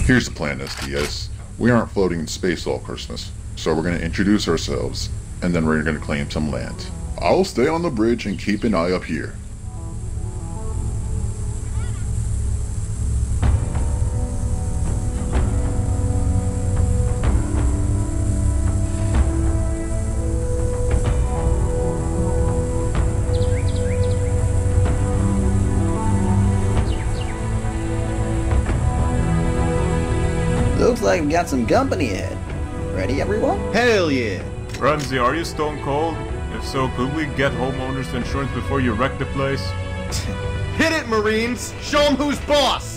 Here's the plan, SDS. We aren't floating in space all Christmas, so we're going to introduce ourselves, and then we're going to claim some land. I'll stay on the bridge and keep an eye up here. Looks like we got some company ahead. Ready, everyone? Hell yeah! Runzy, are you stone cold? If so, could we get homeowners insurance before you wreck the place? Hit it, Marines! Show 'em who's boss!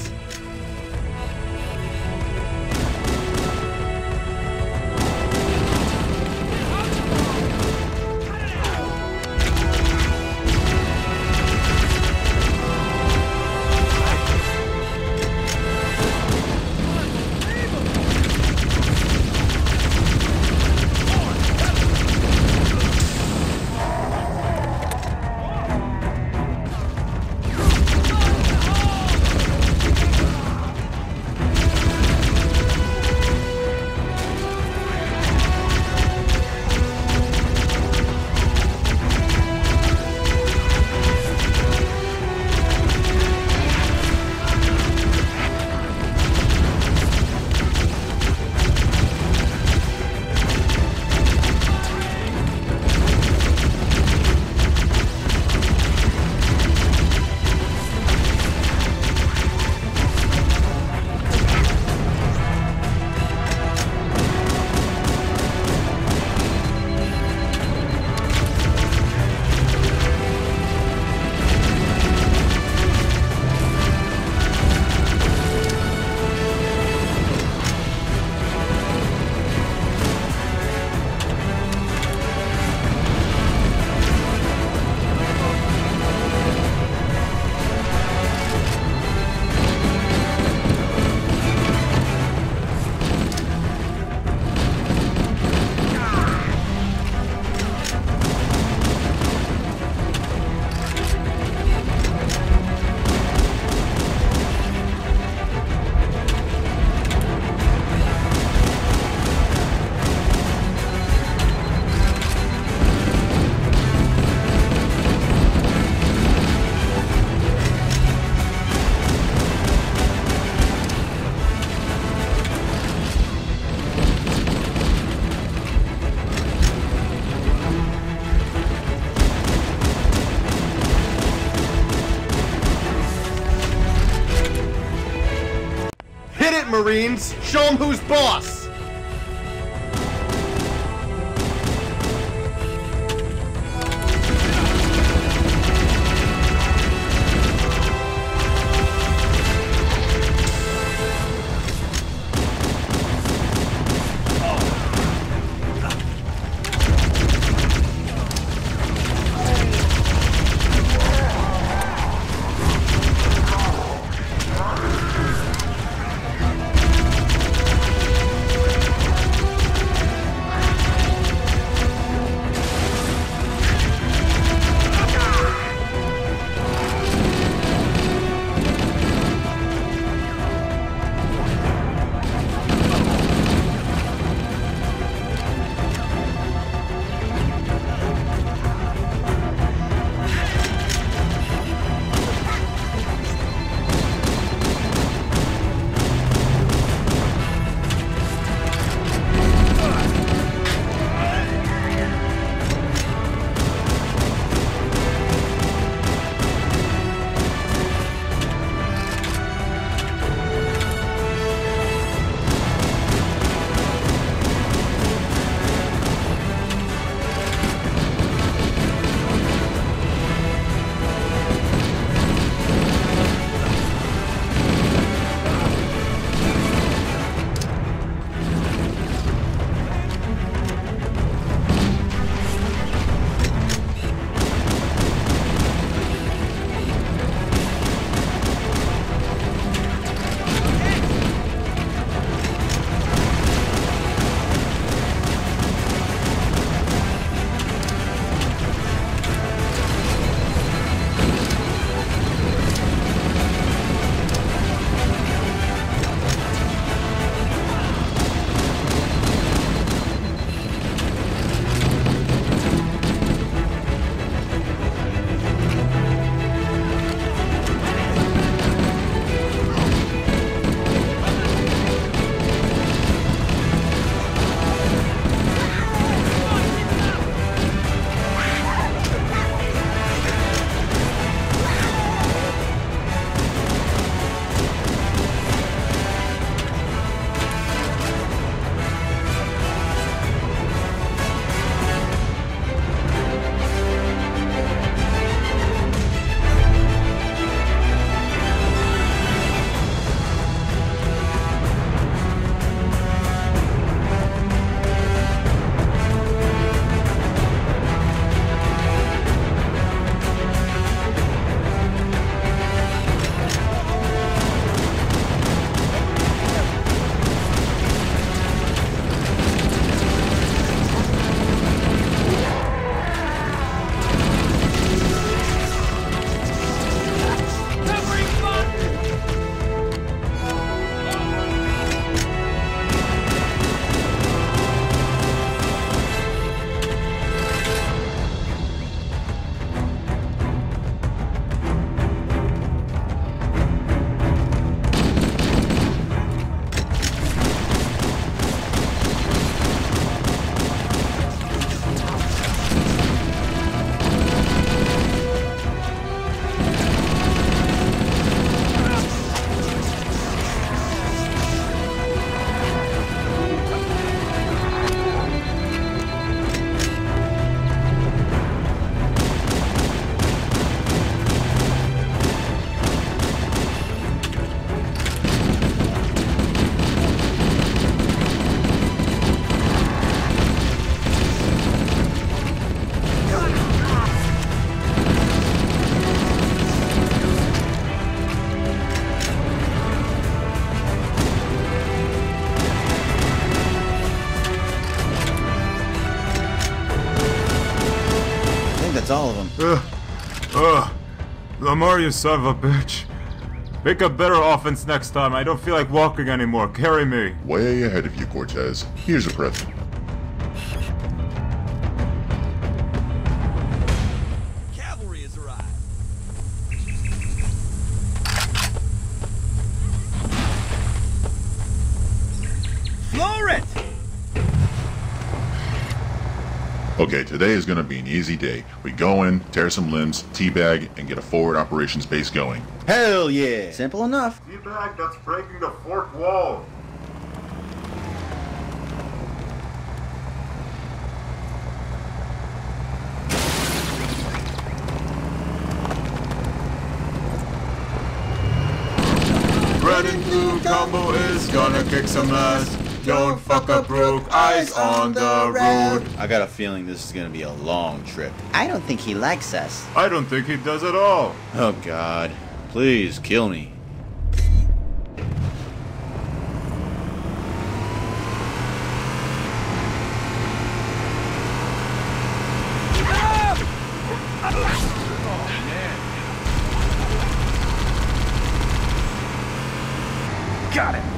Hit it, Marines! Show 'em who's boss! Lamar, you son of a bitch. Make a better offense next time. I don't feel like walking anymore. Carry me. Way ahead of you, Cortez. Here's a present. Cavalry has arrived. Floor it! Okay, today is gonna be an easy day. We go in, tear some limbs, teabag, and get a forward operations base going. Hell yeah! Simple enough. Teabag, that's breaking the fourth wall. Red and blue combo is gonna kick some ass. Don't fuck up Brook, eyes on the road. I got a feeling this is gonna be a long trip. I don't think he likes us. I don't think he does at all. Oh God. Please kill me. Got it!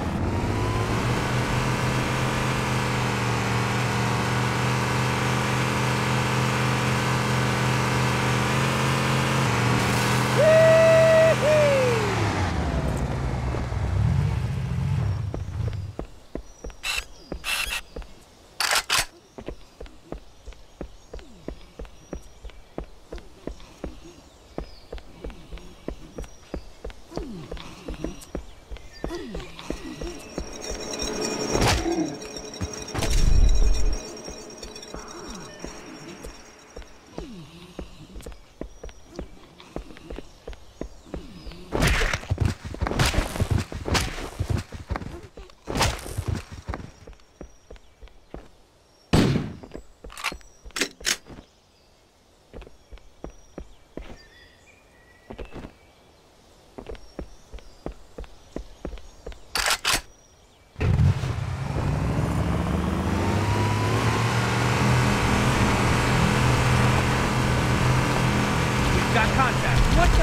Got contact. What the?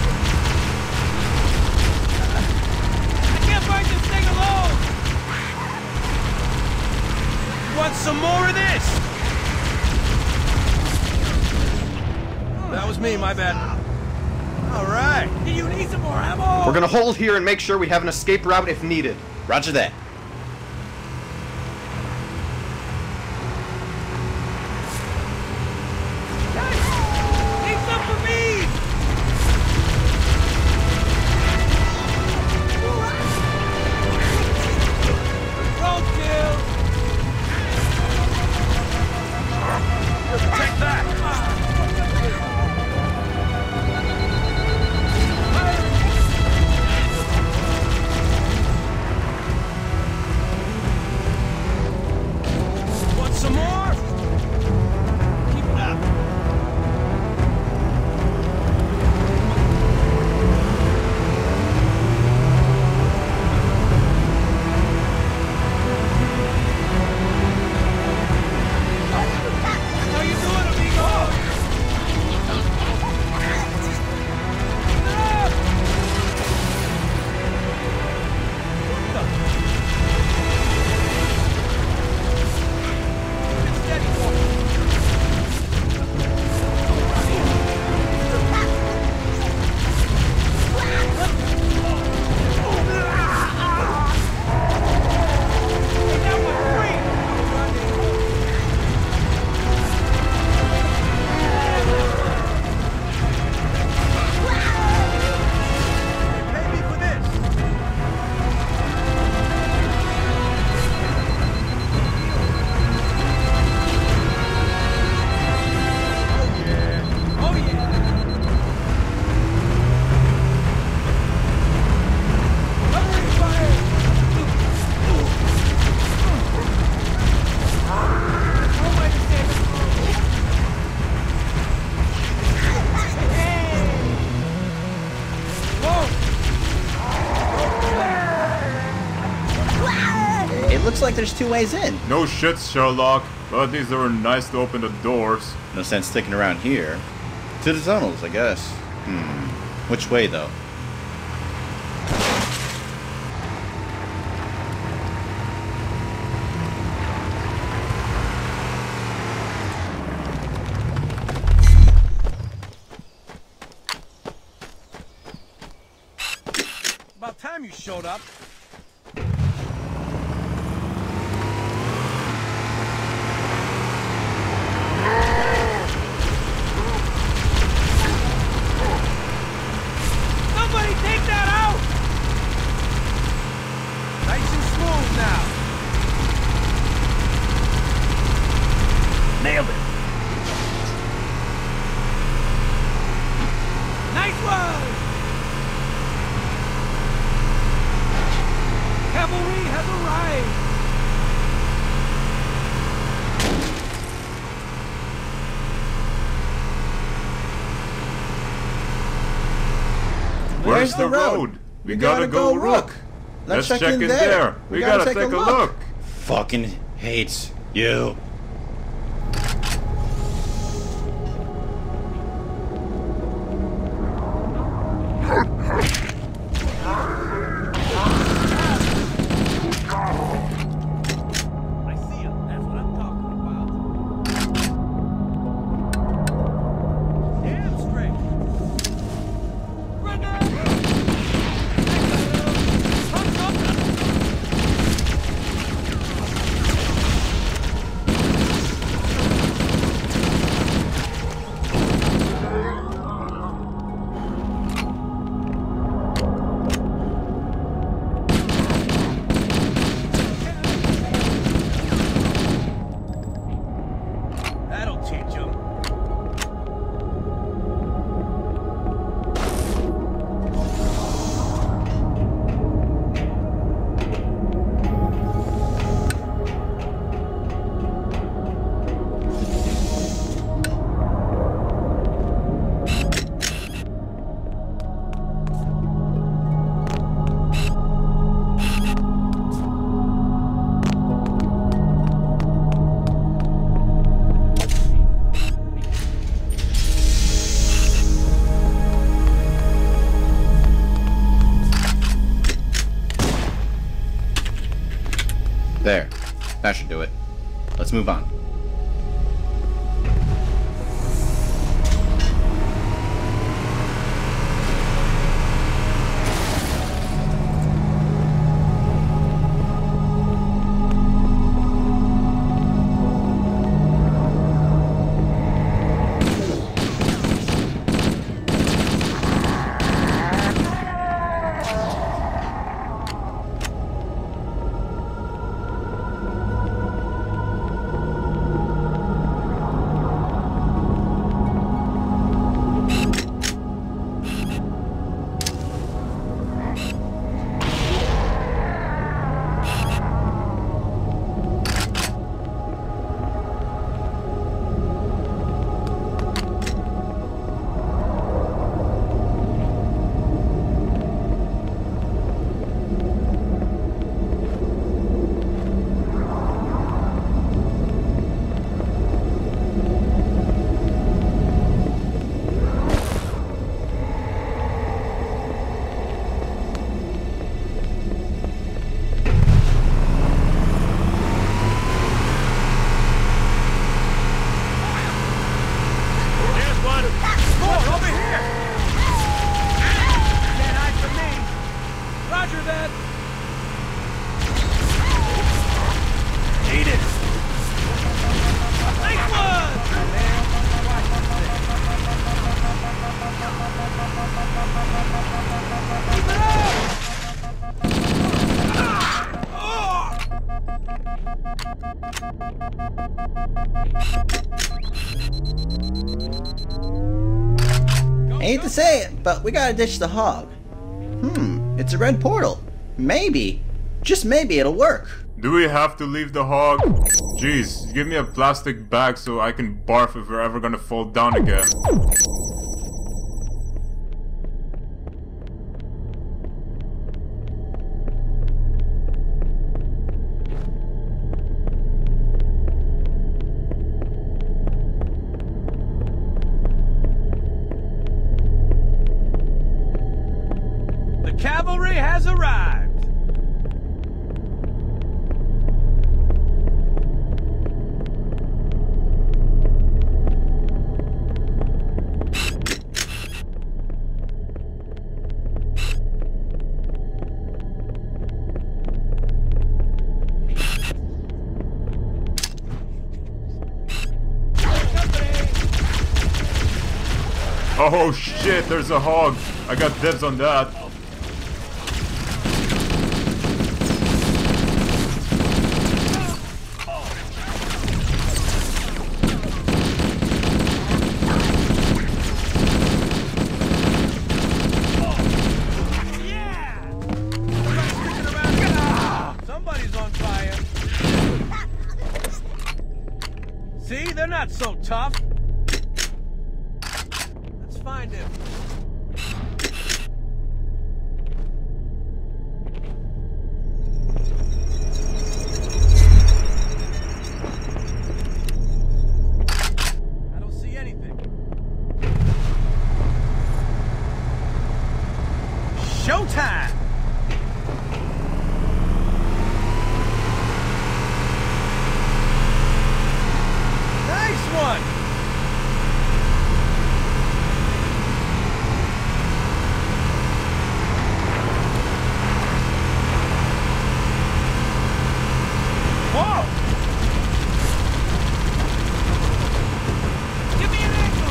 I can't find this thing alone! Want some more of this? That was me, my bad. Alright. Do you need some more ammo? We're gonna hold here and make sure we have an escape route if needed. Roger that. Looks like there's two ways in. No shit, Sherlock. But these are nice to open the doors. No sense sticking around here. To the tunnels, I guess. Which way, though? About time you showed up. Somebody take that out! Nice and smooth now. Nailed it. Nice one! Cavalry has arrived! Where's the road? We gotta go Rook. Let's check in there. We gotta take a look. Fucking hates you. I see him. That's what I'm talking about. Damn straight. Run down! Punch up! That'll teach him. There. That should do it. Let's move on. There's one. More over here. Can't hide from me. Roger that. Eat it. Nice one. Keep it up. I hate to say it, but we gotta ditch the hog. It's a red portal. Maybe, just maybe it'll work. Do we have to leave the hog? Jeez, give me a plastic bag so I can barf if we're ever gonna fall down again. Oh shit, there's a hog. I got dibs on that. Somebody's on fire. See, they're not so tough. Let's find him. I don't see anything. Showtime! Nice one! Whoa! Give me an angle!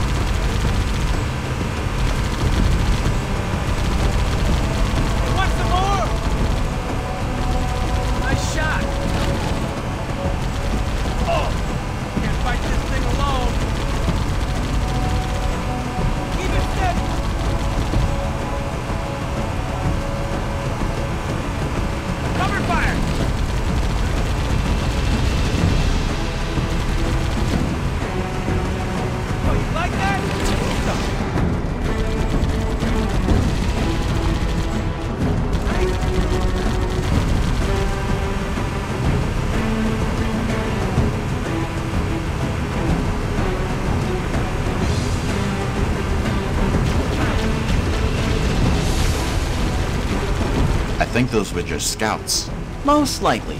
You want some more? Nice shot! Oh! Can't fight this thing alone. Keep it steady. Cover fire. Oh, you like that? I think those were just scouts. Most likely.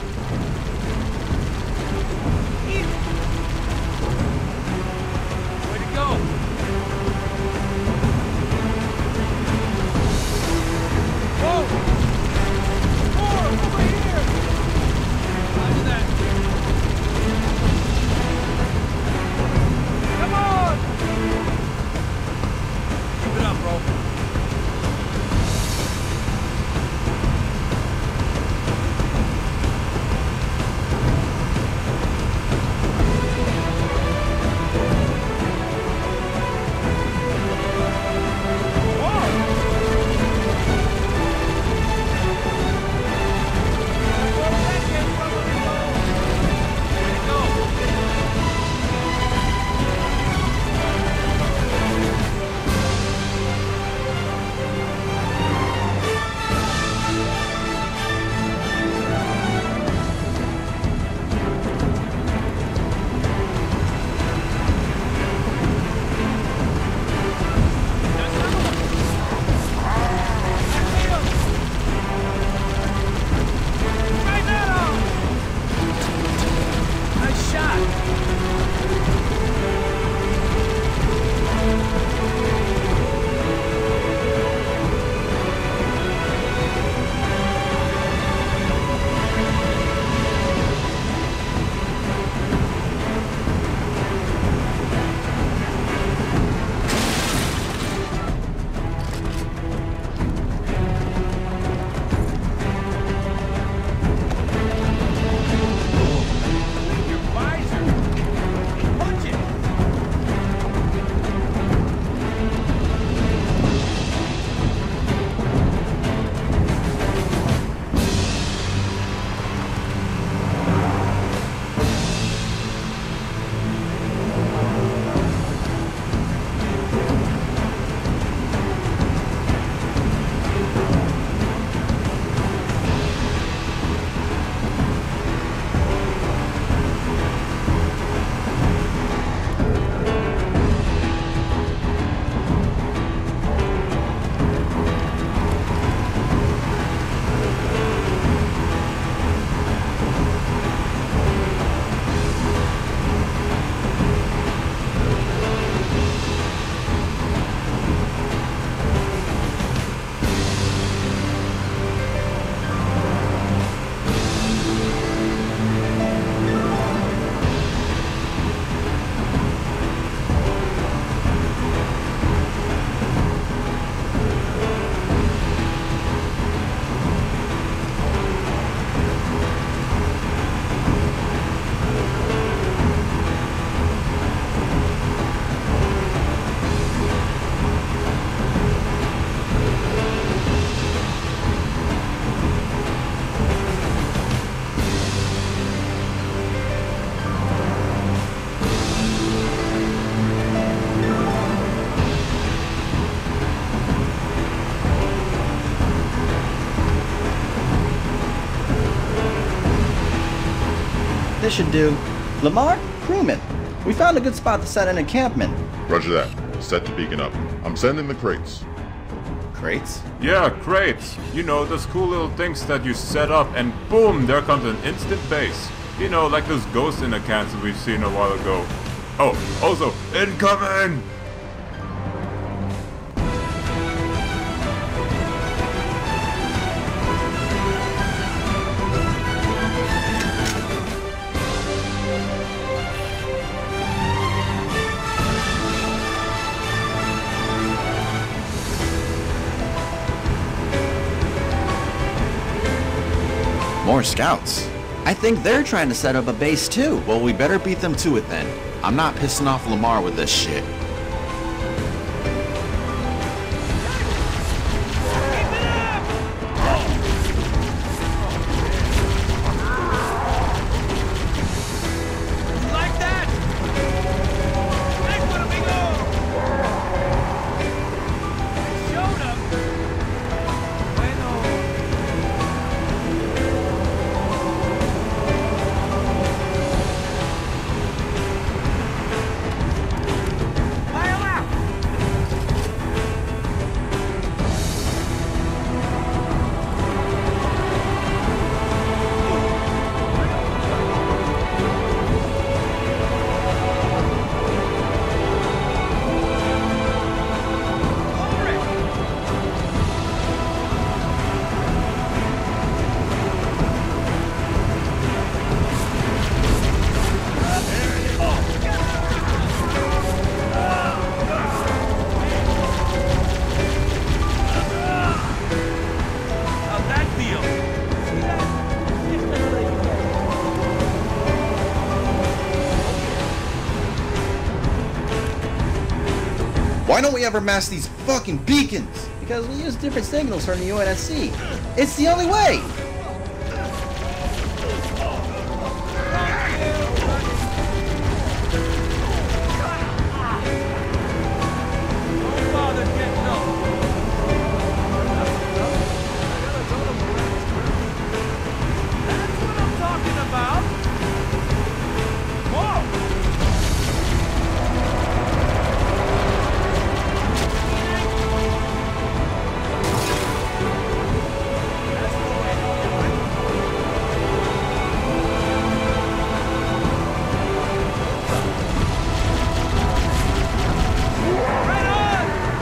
Way to go. Whoa! More over here. Roger that. Come on! Keep it up, bro. this should do. Lamar, crewman, we found a good spot to set an encampment. Roger that. Set the beacon up. I'm sending the crates. Crates? Yeah, crates. You know, those cool little things that you set up and boom, there comes an instant base. You know, like those ghosts in the cans that we've seen a while ago. Oh, also, incoming! More scouts. I think they're trying to set up a base too. Well, we better beat them to it then. I'm not pissing off Lamar with this shit. Like that! Nice one, amigo! Showed him! Bueno. Fire out! How's that feel? See that? It's better than you get. Why don't we ever mask these fucking beacons? Because we use different signals from the UNSC. It's the only way! Don't bother getting up. That's what I'm talking about. Whoa! That's the way to do it. Right on!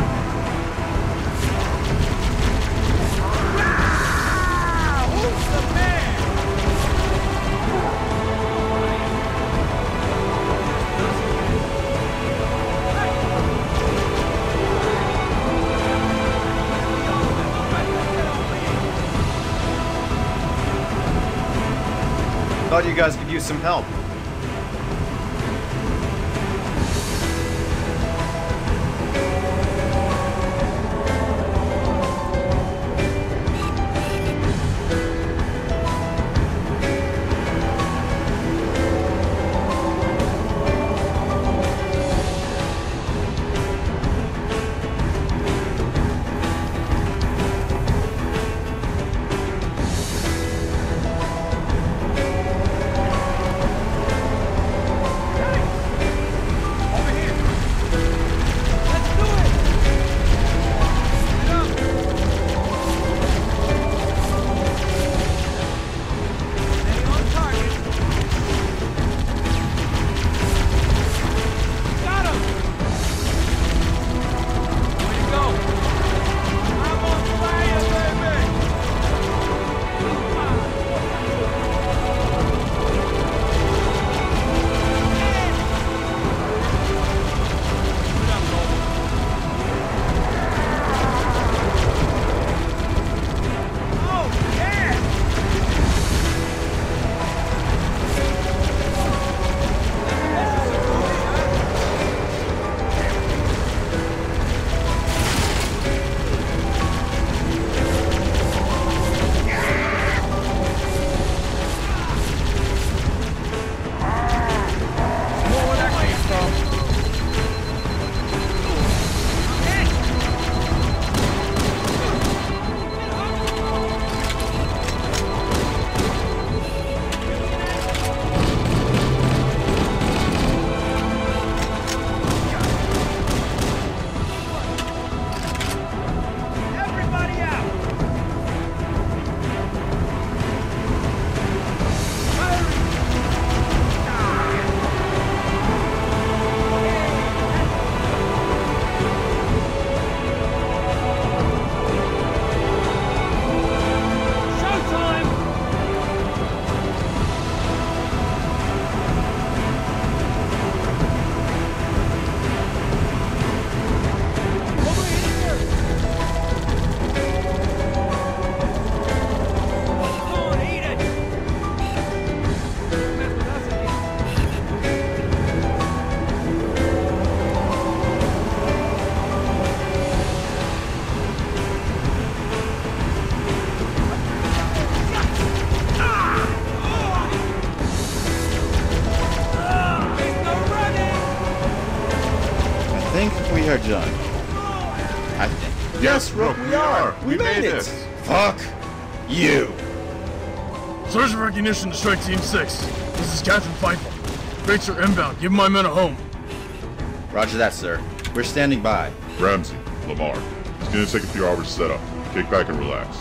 Who's the man? Thought you guys could use some help. done. I think. Yes, Rook, we are! We made it! Fuck you. Sergeant recognition to Strike Team 6. This is Captain Feifel. Crates are inbound. Give my men a home. Roger that, sir. We're standing by. Ramsey, Lamar, it's gonna take a few hours to set up. Kick back and relax.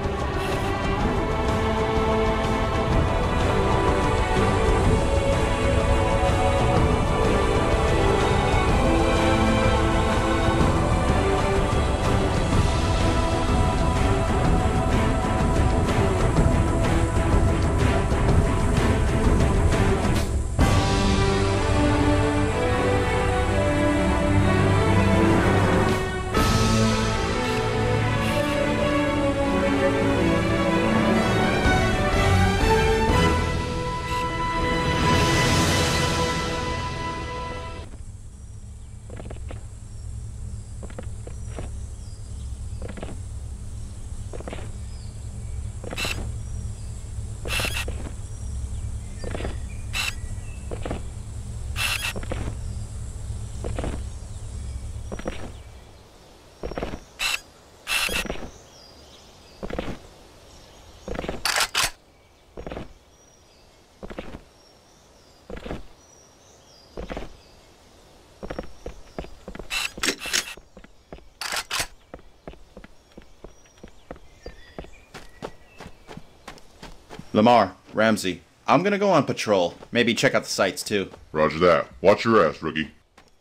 Lamar, Ramsey, I'm gonna go on patrol. Maybe check out the sights too. Roger that. Watch your ass, rookie.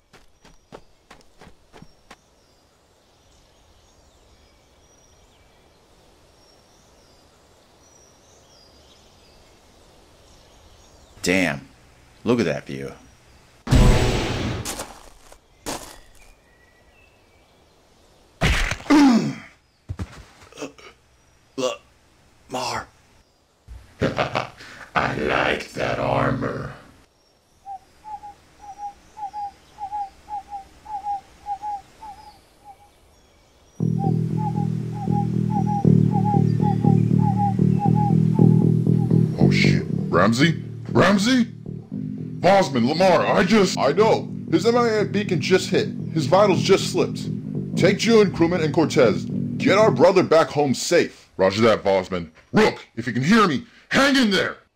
Damn. Look at that view. Lamar. I like that armor. Oh shit. Ramsey? Ramsey? Bosman, Lamar, I know. His MIA beacon just hit. His vitals just slipped. Take June, crewman, and Cortez. Get our brother back home safe. Roger that, Bosman. Rook, if you can hear me, hang in there!